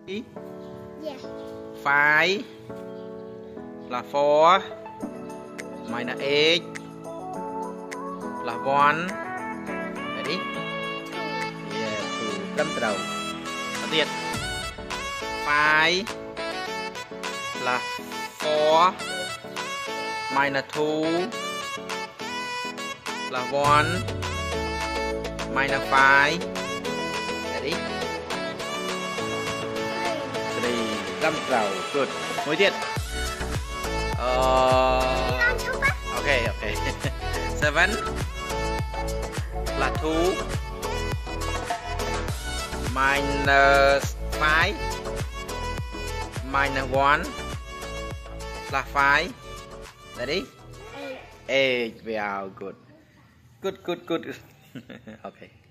Yeah. 5 là 4 minus 8 là 1. Ready? Yeah, 2. Đâm đầu. Đầu tiên 5 là 4 minus 2 là 1 minus 5. Ready? 3. Đâm đầu. Good. Mỗi tiết. Okay. 7 là 2 minus 5 minus 1 là 5. Ready? 8. Very good. Good. Okay.